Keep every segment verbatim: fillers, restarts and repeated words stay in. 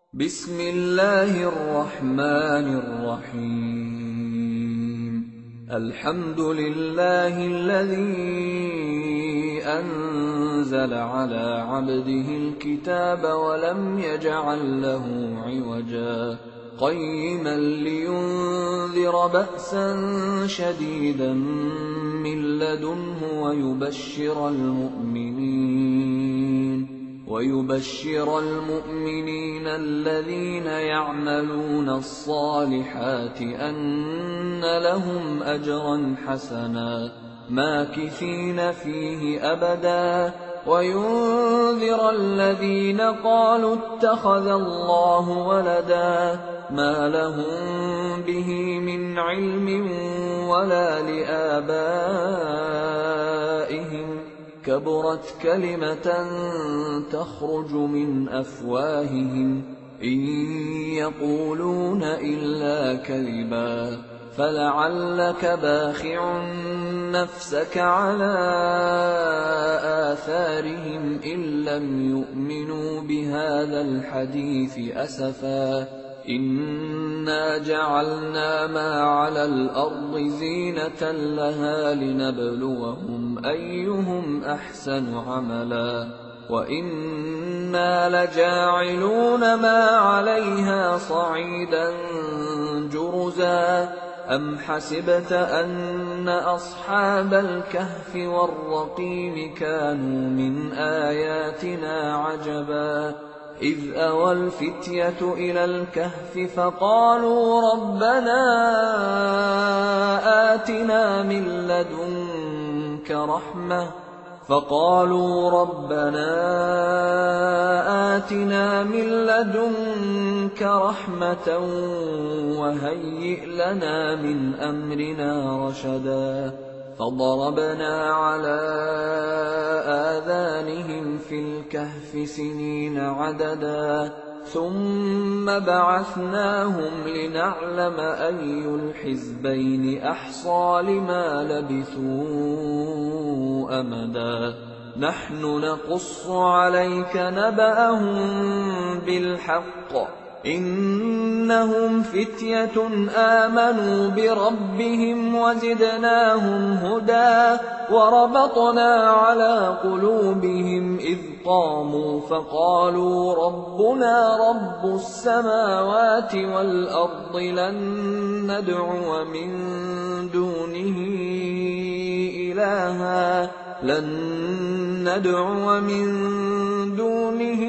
بسم الله الرحمن الرحيم الحمد لله الذي أنزل على عبده الكتاب ولم يجعل له عوجا قيما لينذر بأسا شديدا من لدنه ويبشر المؤمنين ويبشر المؤمنين الذين يعملون الصالحات أن لهم أجرا حسنا ماكثين فيه أبدا وينذر الذين قالوا اتخذ الله ولدا ما لهم به من علم ولا لآبائهم كبرت كلمة تخرج من أفواههم إن يقولون إلا كذبا فلعلك باخع نفسك على آثارهم إن لم يؤمنوا بهذا الحديث أسفا إنا جعلنا ما على الأرض زينة لها لنبلوهم أيهم أحسن عملا وإنا لجاعلون ما عليها صعيدا جرزا أم حسبت أن أصحاب الكهف والرقيم كانوا من آياتنا عجبا إذ أوى الفتية إلى الكهف فقالوا ربنا آتنا من لدنك رحمة فقالوا ربنا آتنا من لدنك رحمة وهيئ لنا من أمرنا رشدا فضربنا على آذانهم في الكهف سنين عددا ثم بعثناهم لنعلم أي الحزبين أحصى لما لبثوا أمدا نحن نقص عليك نبأهم بالحق إنهم فتية آمنوا بربهم وزدناهم هدى وربطنا على قلوبهم إذ قاموا فقالوا ربنا رب السماوات والأرض لن ندعو من دونه إلها لن ندعو من دونه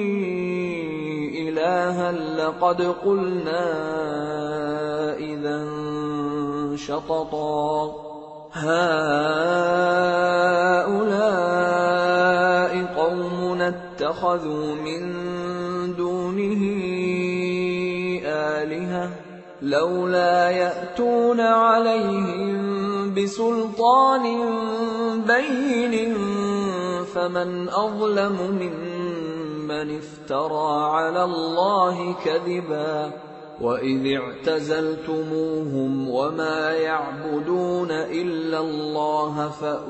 إلها لقد قلنا إذا شططا هؤلاء قومنا اتخذوا من دونه آلهة لولا يأتون عليهم بسلطان بين فمن أظلم ممن من افترى على الله كذبا وإذ اعتزلتموهم وما يعبدون إلا الله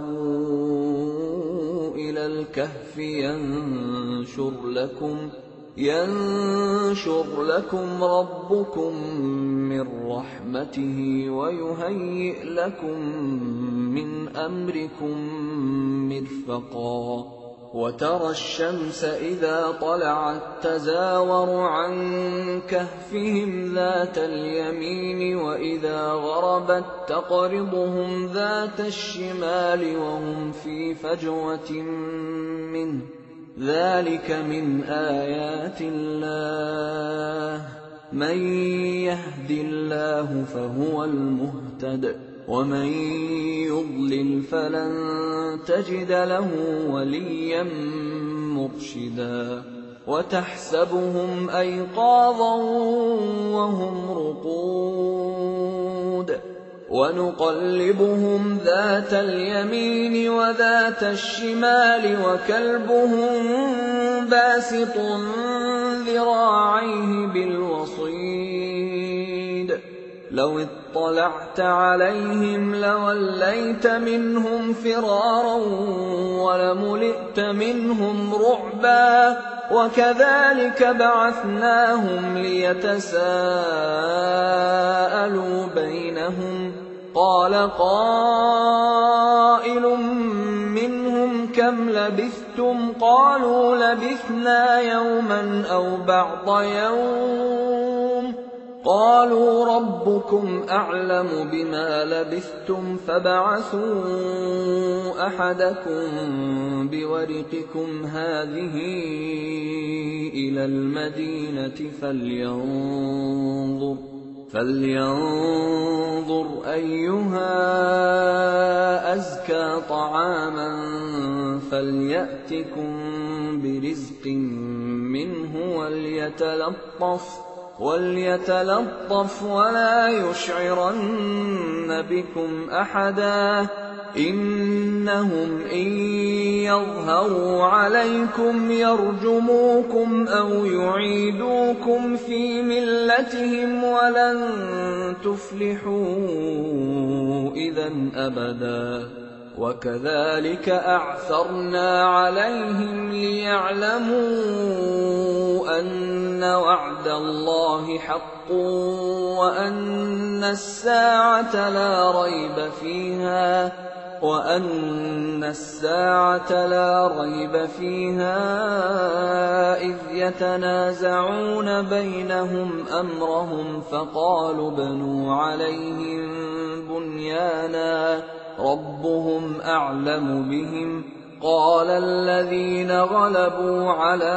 فأووا إلى الكهف ينشر لكم ينشر لكم ربكم من رحمته ويهيئ لكم من أمركم مرفقا وترى الشمس إذا طلعت تزاور عن كهفهم ذات اليمين وإذا غربت تقرضهم ذات الشمال وهم في فجوة منه ذلك من آيات الله من يهد الله فهو المهتد ومن يضلل فلن تجد له وليا مرشدا وتحسبهم أيقاظا وهم رقود ونقلبهم ذات اليمين وذات الشمال وكلبهم باسط ذراعيه بالوصيد لو اطلعت عليهم لوليت منهم فرارا ولملئت منهم رعبا وكذلك بعثناهم ليتساءلوا بينهم قال قائل منهم كم لبثتم قالوا لبثنا يوما أو بعض يوم قالوا ربكم أعلم بما لبثتم فابعثوا أحدكم بورقكم هذه إلى المدينة فلينظر فلينظر أيها أزكى طعاما فليأتكم برزق منه وليتلطف وليتلطف ولا يشعرن بكم أحدا إنهم إن يظهروا عليكم يرجموكم أو يعيدوكم في ملتهم ولن تفلحوا إذا أبدا وكذلك أعثرنا عليهم ليعلموا أن وعد الله حق وأن الساعة لا ريب فيها وأن الساعة لا ريب فيها إذ يتنازعون بينهم أمرهم فقالوا ابنوا عليهم بنيانا ربهم أعلم بهم قال الذين غلبوا على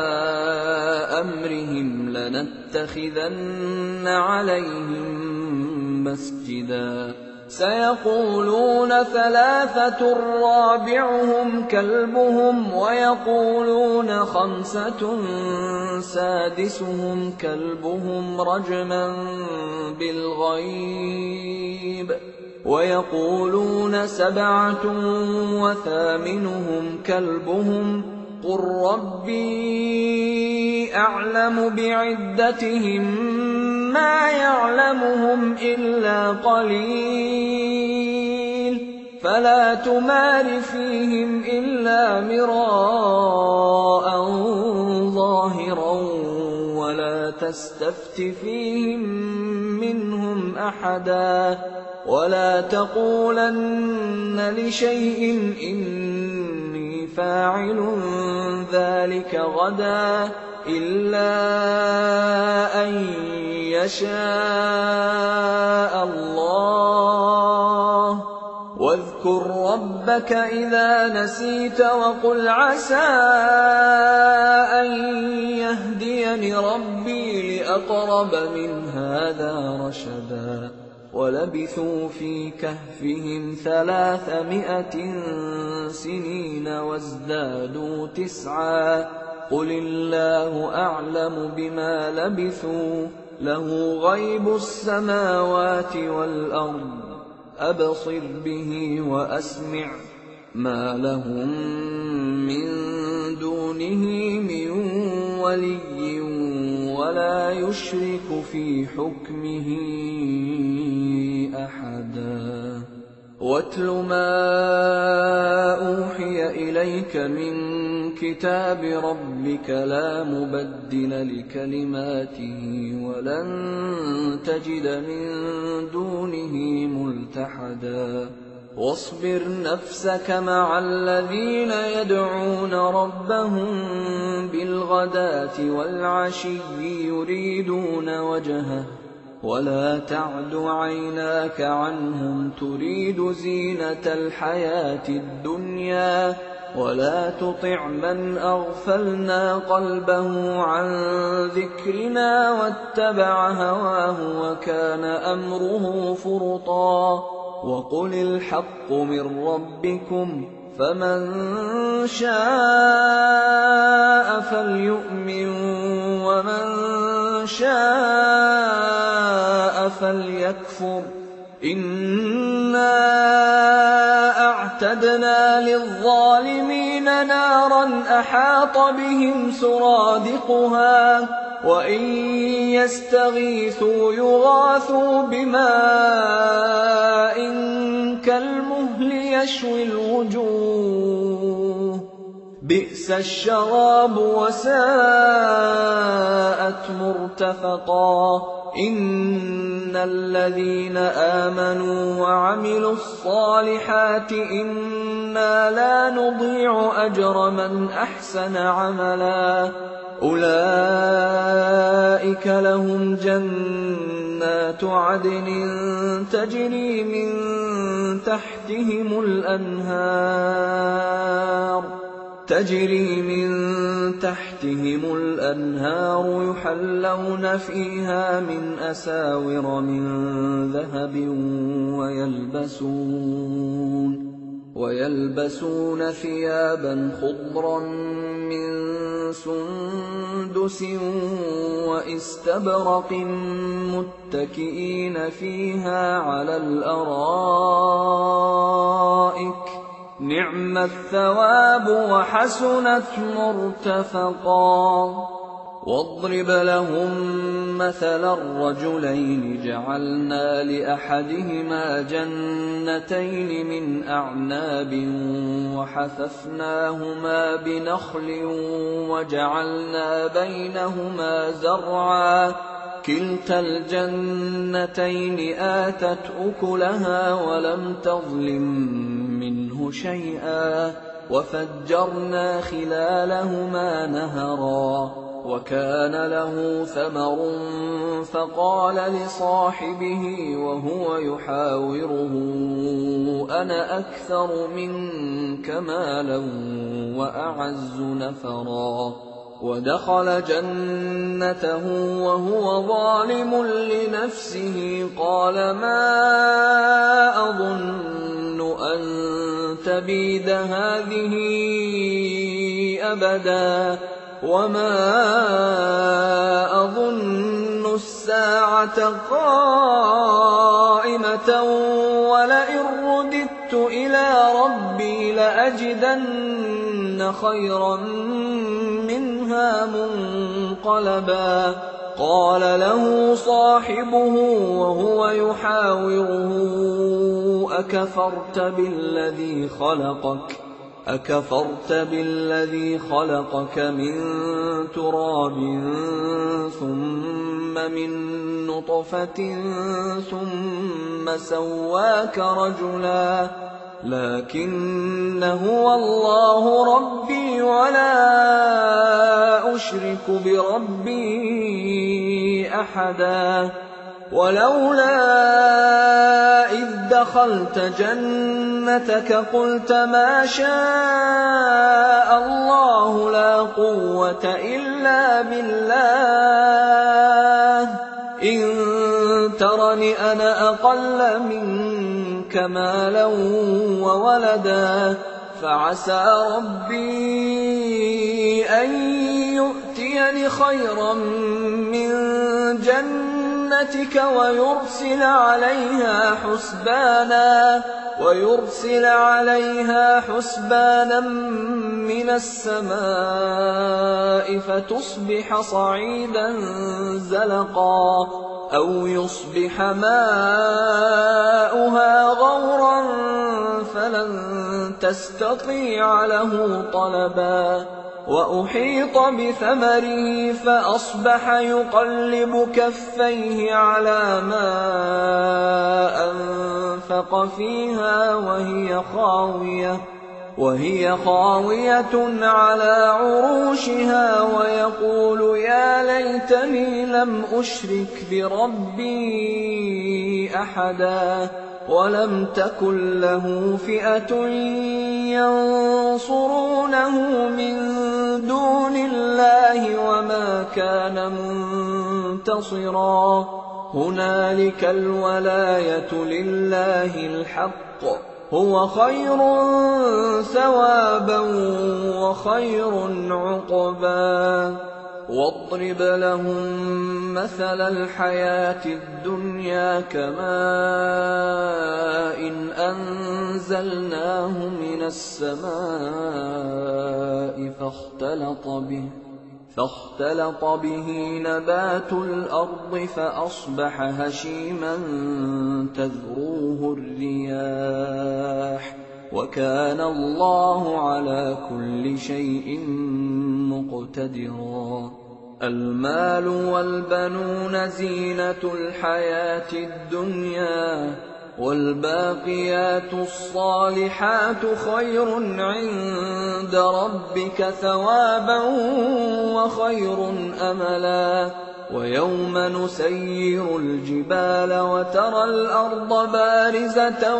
أمرهم لنتخذن عليهم مسجدا سيقولون ثلاثة رابعهم كلبهم ويقولون خمسة سادسهم كلبهم رجما بالغيب ويقولون سبعة وثامنهم كلبهم قل ربي أعلم بعدتهم ما يعلمهم إلا قليل فلا تمار فيهم إلا مراء ظاهرا ولا تستفت فيهم منهم أحدا ولا تقولن لشيء إني فاعل ذلك غدا إلا أن يشاء الله واذكر ربك إذا نسيت وقل عسى أن يهديني ربي لأقرب من هذا رشدا ولبثوا في كهفهم ثلاثمائة سنين وازدادوا تسعا قل الله أعلم بما لبثوا له غيب السماوات والأرض أبصر به وأسمع ما لهم من دونه من ولي ولا يشرك في حكمه أحدا واتل ما أوحي إليك من كتاب ربك لا مبدل لكلماته ولن تجد من دونه ملتحدا واصبر نفسك مع الذين يدعون ربهم بالغداة والعشي يريدون وجهه ولا تعد عيناك عنهم تريد زينة الحياة الدنيا ولا تطع من أغفلنا قلبه عن ذكرنا واتبع هواه وكان أمره فرطا وقل الحق من ربكم فمن شاء فليؤمن ومن شاء فليكفر إنا أعتدنا للظالمين نارا أحاط بهم سرادقها وإن يستغيثوا يغاثوا بماء كالمهل يشوي الوجوه بئس الشراب وساءت مرتفقا إن الذين آمنوا وعملوا الصالحات إنا لا نضيع أجر من أحسن عملا أولئك لهم جنات عدن تجري من تحتهم الأنهار تجري من تحتهم الأنهار يحلون فيها من أساور من ذهب ويلبسون ويلبسون ثيابا خضرا من سندس واستبرق متكئين فيها على الأرائك نعم الثواب وحسنت مرتفقا واضرب لهم مثلا الرجلين جعلنا لأحدهما جنتين من أعناب وحففناهما بنخل وجعلنا بينهما زرعا كلتا الجنتين آتت أكلها ولم تظلم منه شيئا وفجرنا خلالهما نهرا وكان له ثمر فقال لصاحبه وهو يحاوره أنا أكثر منك مالا وأعز نفرا ودخل جنته وهو ظالم لنفسه قال ما أظن أن تبيد هذه أبدا وما أظن الساعة قائمة ولئن رددت إلى ربي لأجدن خيرا منها منقلبا قال له صاحبه وهو يحاوره أكفرت بالذي خلقك أكفرت بالذي خلقك من تراب ثم من نطفة ثم سواك رجلا لكن هو الله ربي ولا أشرك بربي أحدا ولولا إذ دخلت جنتك قلت ما شاء الله لا قوة إلا بالله إن ترني أنا أقل منك مالا وولدا فعسى ربي أن يؤتيني خيرا من جنتك ويرسل عليها حسبانا ويرسل عليها حسبانا من السماء فتصبح صعيدا زلقا أو يصبح ماؤها غورا فلن تستطيع له طلبا وأحيط بثمره فأصبح يقلب كفيه على ما أنفق فيها وهي خاوية وهي خاوية على عروشها ويقول يا ليتني لم أشرك بربي أحدا ولم تكن له فئة ينصرونه من دون الله وما كان منتصرا هنالك الولاية لله الحق هو خير ثوابا وخير عقبا واضرب لهم مثل الحياة الدنيا كماء أنزلناه من السماء فاختلط به فاختلط به نبات الأرض فأصبح هشيما تذروه الرياح وكان الله على كل شيء مقتدرا. المال والبنون زينة الحياة الدنيا والباقيات الصالحات خير عند ربك ثوابا وخير أملا. ويوم نسير الجبال وترى الأرض بارزة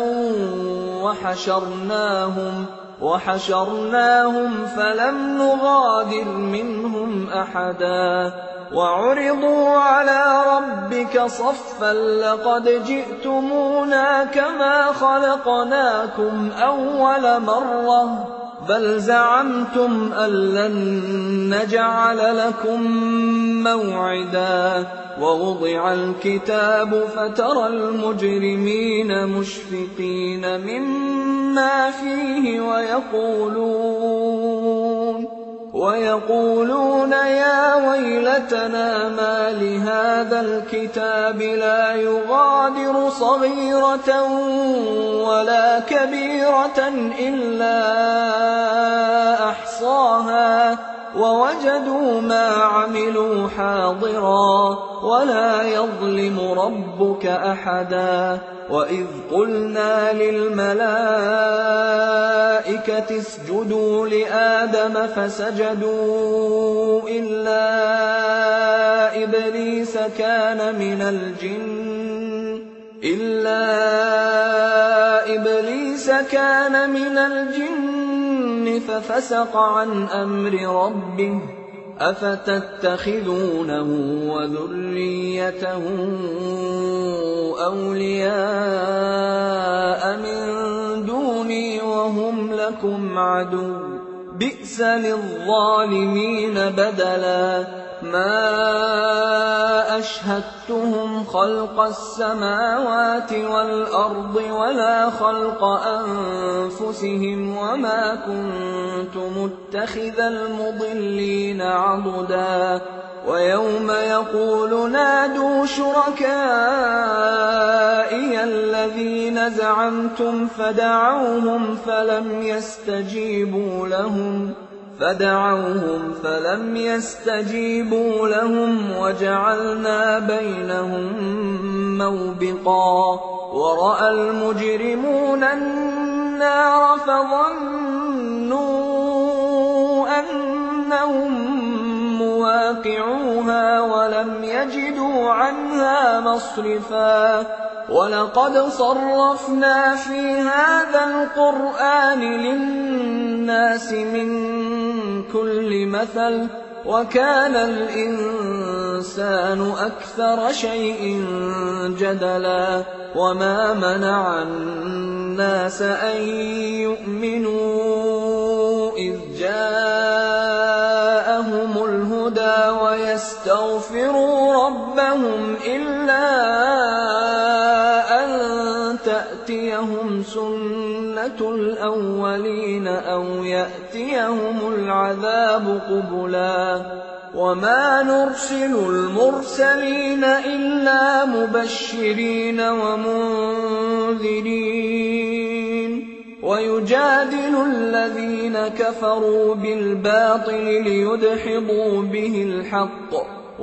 وحشرناهم وحشرناهم فلم نغادر منهم أحدا وعرضوا على ربك صفا لقد جئتمونا كما خلقناكم أول مرة بل زعمتم أن لن نجعل لكم موعدا. ووضع الكتاب فترى المجرمين مشفقين مما فيه ويقولون ويقولون يا ويلتنا ما لهذا الكتاب لا يغادر صغيرة ولا كبيرة إلا أحصاها ووجدوا ما عملوا حاضرا ولا يظلم ربك أحدا. وإذ قلنا للملائكة اسجدوا لآدم فسجدوا إلا إبليس كان من الجن إلا إبليس كان من الجن ففسق عن أمر ربه أفتتخذونه وذريته أولياء من دوني وهم لكم عدو بئس للظالمين بدلا. ما أشهدتهم خلق السماوات والأرض ولا خلق أنفسهم وما كنت متخذ المضلين عضدا. ويوم يقول نادوا شركائي الذين زعمتم فدعوهم فلم يستجيبوا لهم فدعوهم فلم يستجيبوا لهم وجعلنا بينهم موبقا. ورأى المجرمون النار فظنوا أنهم مواقعوها ولم يجدوا عنها مصرفا. ولقد صرفنا في هذا القرآن للناس من كل مثل وكان الإنسان أكثر شيء جدلا. وما منع الناس أن يؤمنوا إذ جاءهم الهدى ويستغفروا ربهم إلا أن تأتيهم سنة الأولين أو يأتيهم العذاب قبلا. وما نرسل المرسلين إلا مبشرين ومنذرين ويجادل الذين كفروا بالباطل ليدحضوا به الحق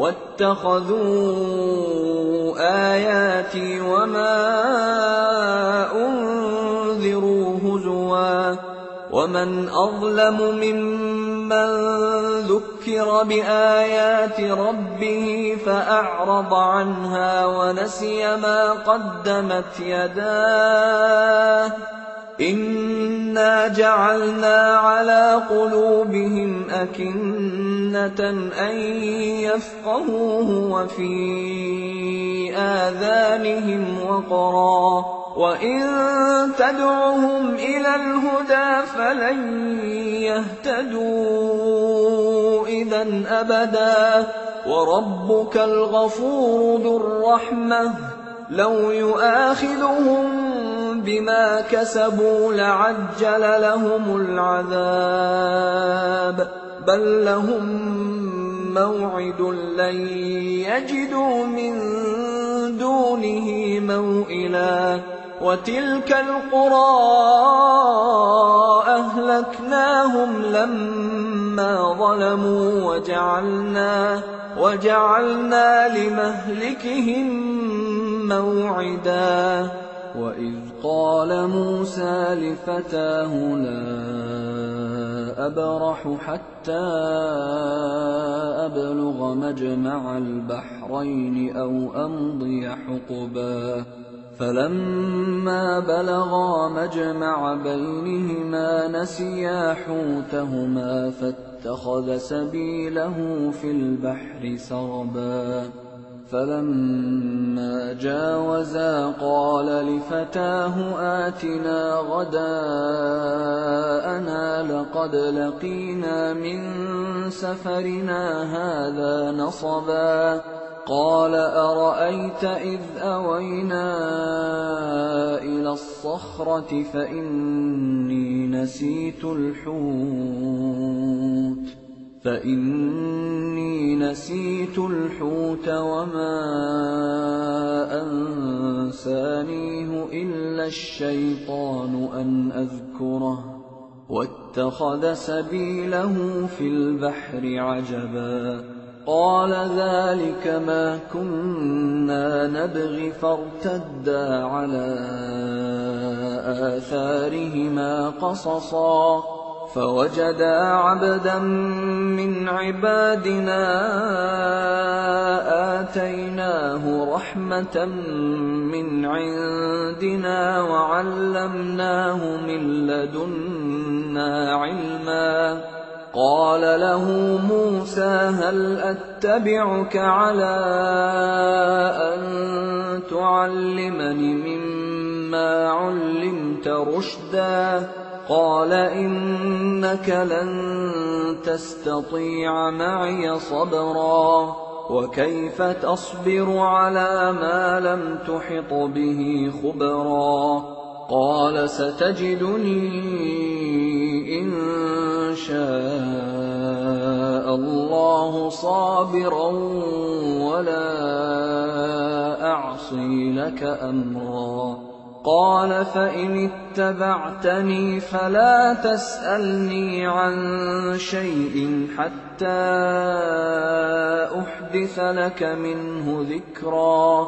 واتخذوا آياتي وما أنذروا هزوا. ومن أظلم ممن ذكر بآيات ربه فأعرض عنها ونسي ما قدمت يداه إنا جعلنا على قلوبهم أكنة أن يفقهوه وفي آذانهم وقرا وإن تدعهم إلى الهدى فلن يهتدوا إذا أبدا. وربك الغفور ذو الرحمة لو يؤاخذهم بما كسبوا لعجل لهم العذاب بل لهم موعد لن يجدوا من دونه موئلا وتلك القرى أهلكناهم لما ظلموا وجعلنا, وجعلنا لمهلكهم موعدا وإذ قال موسى لفتاه لا أبرح حتى أبلغ مجمع البحرين أو أمضي حقبا فلما بلغا مجمع بينهما نسيا حوتهما فاتخذ سبيله في البحر سربا فلما جاوزا قال لفتاه آتنا غداءنا لقد لقينا من سفرنا هذا نصبا قال أرأيت إذ أوينا إلى الصخرة فإني نسيت الحوت فإني نسيت الحوت وما أنسانيه إلا الشيطان أن أذكره واتخذ سبيله في البحر عجبا قال ذلك ما كنا نبغي فارتدا على آثارهما قصصا فوجدا عبدا من عبادنا آتيناه رحمة من عندنا وعلمناه من لدنا علما قال له موسى هل أتبعك على أن تعلمني مما علمت رشدا قال إنك لن تستطيع معي صبرا وكيف تصبر على ما لم تحط به خبرا قال ستجدني إن شاء الله صابرا ولا أعصي لك أمرا قال فإن اتبعتني فلا تسألني عن شيء حتى أحدث لك منه ذكرا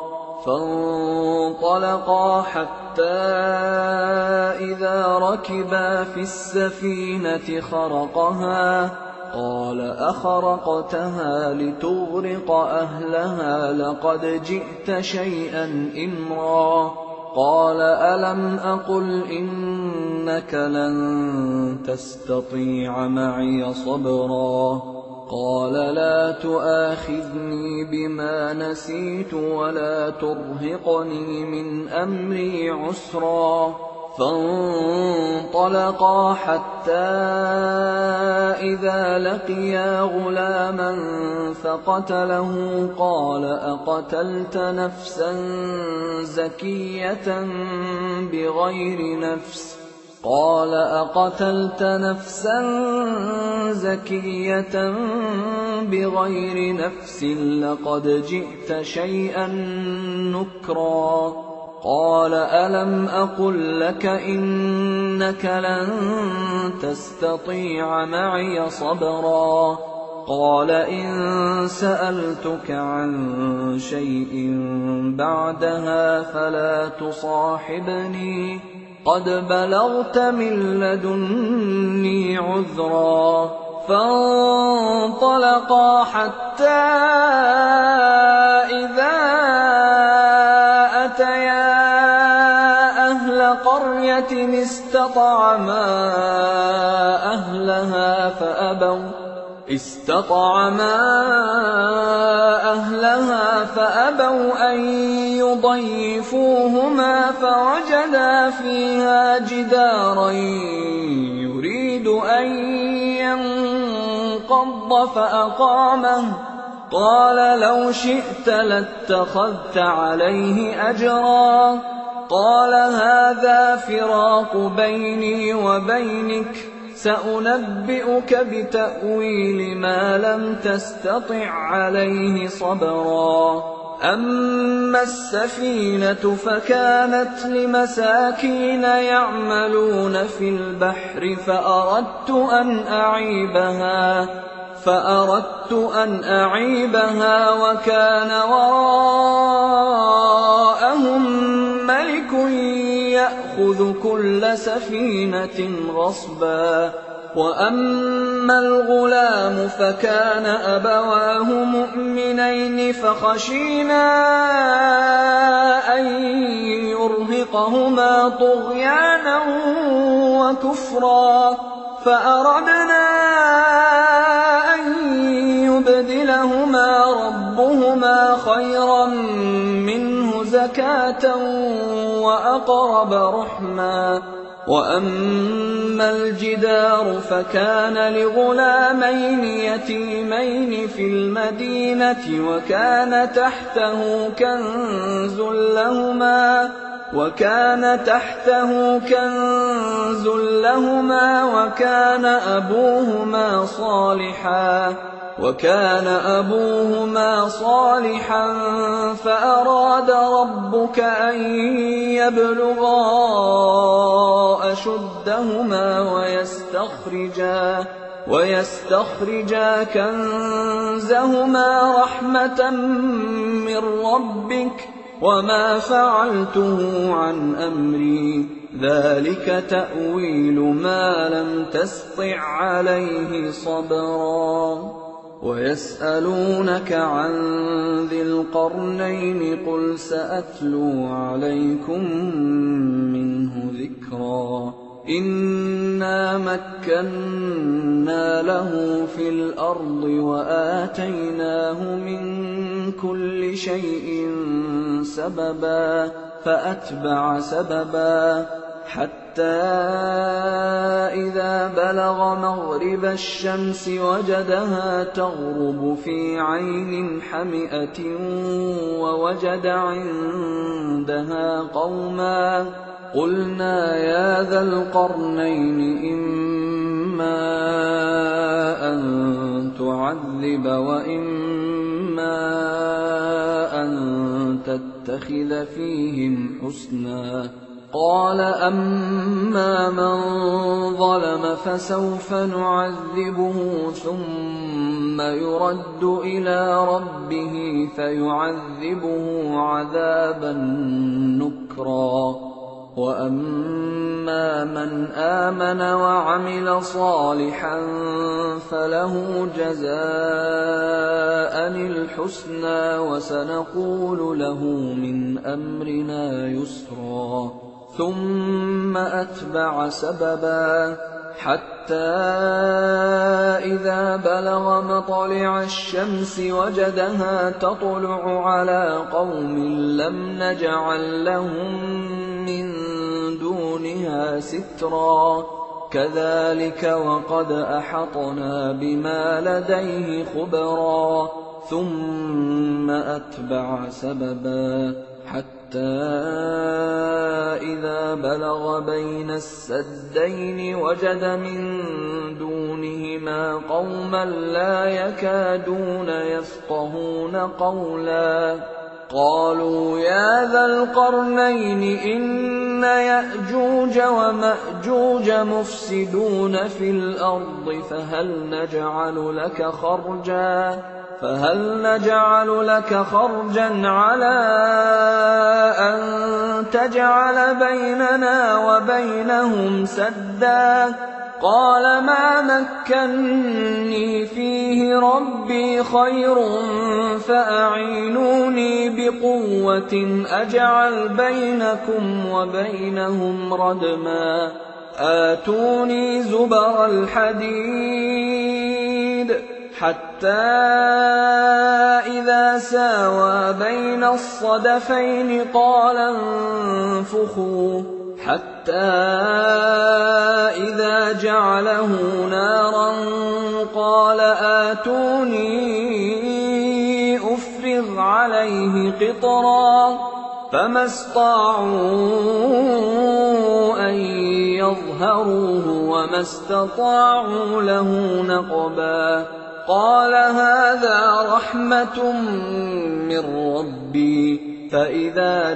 فانطلقا حتى إذا ركبا في السفينة خرقها قال أخرقتها لتغرق أهلها لقد جئت شيئا إمرا قال ألم أقل إنك لن تستطيع معي صبرا قال لا تؤاخذني بما نسيت ولا ترهقني من أمري عسرا فانطلقا حتى إذا لقيا غلاما فقتله قال أقتلت نفسا زكية بغير نفس قال أقتلت نفسا زكية بغير نفس لقد جئت شيئا نكرا قال ألم أقل لك إنك لن تستطيع معي صبرا قال إن سألتك عن شيء بعدها فلا تصاحبني قد بلغت من لدني عذرا فانطلقا حتى إذا أتيا أهل قرية استطعما أهلها فأبوا استطعما أهلها فأبوا أن يضيفوهما فوجدا فيها جدارا يريد أن ينقض فأقامه قال لو شئت لاتخذت عليه أجرا قال هذا فراق بيني وبينك سأنبئك بتأويل ما لم تستطع عليه صبرا أما السفينة فكانت لمساكين يعملون في البحر فأردت أن أعيبها فأردت أن أعيبها وكان وراءهم ملك يأخذ كل سفينة غصبا وأما الغلام فكان أبواه مؤمنين فخشينا أن يرهقهما طغيانا وكفرا فأردنا أن يبدلهما ربهما خيرا منه زكاة وأقرب رحما وأما الجدار فكان لغلامين يتيمين في المدينة وكان تحته كنز لهما وكان تحته كنز لهما وكان أبوهما صالحا وكان أبوهما صالحا فأراد ربك أن يبلغا أشدهما ويستخرجا ويستخرجا كنزهما رحمة من ربك وما فعلته عن أمري ذلك تأويل ما لم تسطع عليه صبرا ويسألونك عن ذي القرنين قل سأتلو عليكم منه ذكرا إنا مكنا له في الأرض وآتيناه من كل شيء سببا فأتبع سببا حتى إذا بلغ مغرب الشمس وجدها تغرب في عين حمئة ووجد عندها قوما قلنا يا ذا القرنين إما أن تعذب وإما أن تتخذ فيهم حسنا قال أما من ظلم فسوف نعذبه ثم يرد إلى ربه فيعذبه عذابا نكرا وأما من آمن وعمل صالحا فله جزاء الحسنى وسنقول له من أمرنا يسرا ثم أتبع سببا حتى إذا بلغ مطلع الشمس وجدها تطلع على قوم لم نجعل لهم من دونها سترا كذلك وقد أحطنا بما لديه خبرا ثم أتبع سببا حتى إذا بلغ بين السدين وجد من دونهما قوما لا يكادون يفقهون قولا قالوا يا ذا القرنين إن يأجوج ومأجوج مفسدون في الأرض فهل نجعل لك خرجا فهل نجعل لك خرجا على أن تجعل بيننا وبينهم سدا قال ما مكني فيه ربي خير فأعينوني بقوة أجعل بينكم وبينهم ردما آتوني زبر الحديد حتى إذا ساوى بين الصدفين قال انفخوا حتى إذا جعله نارا قال آتوني أفرغ عليه قطرا فما استطاعوا أن يظهروه وما استطاعوا له نقبا قال هذا رحمة من ربي فإذا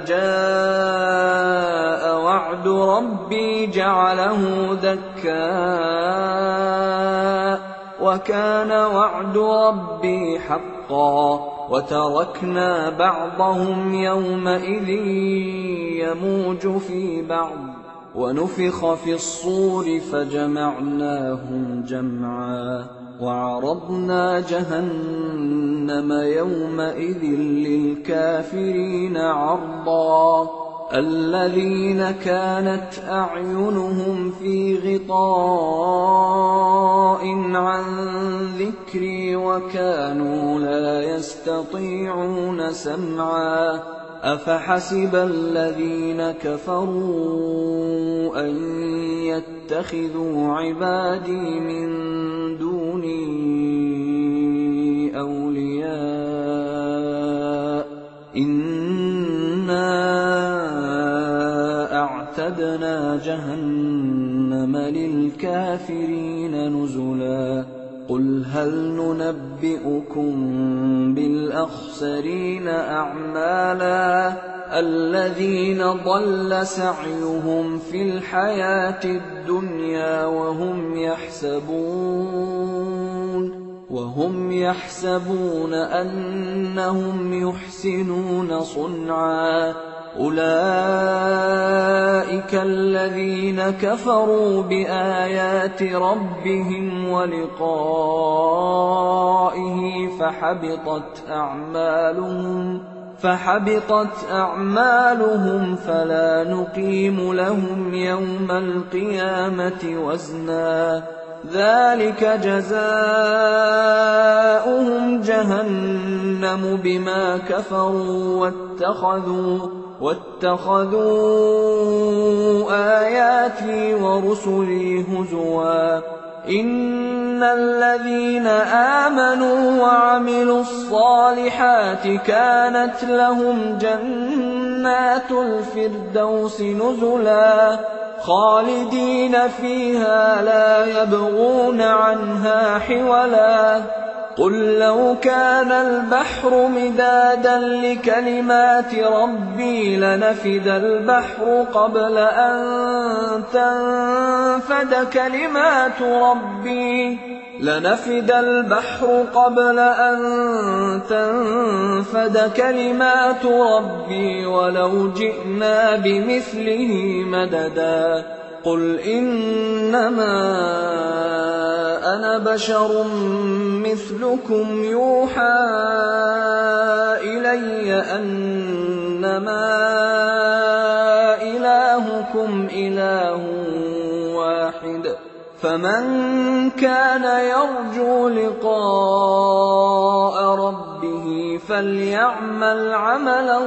جاء وعد ربي جعله دكا وكان وعد ربي حقا وتركنا بعضهم يومئذ يموج في بعض ونفخ في الصور فجمعناهم جمعا وعرضنا جهنم يومئذ للكافرين عرضا الذين كانت أعينهم في غطاء عن ذكري وكانوا لا يستطيعون سمعا أفحسب الذين كفروا أن يتخذوا عبادي من دوني أولياء إنا أعتدنا جهنم للكافرين نزلا قل هل ننبئكم بالأخسرين أعمالا الذين ضل سعيهم في الحياة الدنيا وهم يحسبون وهم يحسبون أنهم يحسنون صنعا أولئك الذين كفروا بآيات ربهم ولقائه فحبطت أعمالهم فحبطت أعمالهم فلا نقيم لهم يوم القيامة وزنا ذلك جزاؤهم جهنم بما كفروا واتخذوا واتخذوا آياتي ورسلي هزوا إن الذين آمنوا وعملوا الصالحات كانت لهم جنات الفردوس نزلا خالدين فيها لا يبغون عنها حولا قل لو كان البحر مدادا لكلمات ربي لنفد البحر قبل أن تنفد كلمات ربي لنفد البحر قبل أن تنفد كلمات ربي ولو جئنا بمثله مددا قل إنما أنا بشر مثلكم يوحى إلي أنما إلهكم إله واحد فمن كان يرجو لقاء ربه فليعمل عملا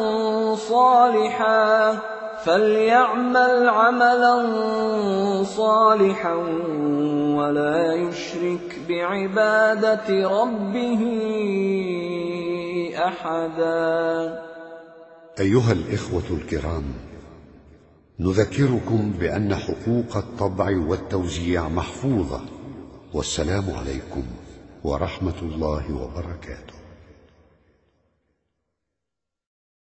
صالحا فليعمل عملا صالحا ولا يشرك بعبادة ربه أحدا. أيها الإخوة الكرام، نذكركم بأن حقوق الطبع والتوزيع محفوظة، والسلام عليكم ورحمة الله وبركاته.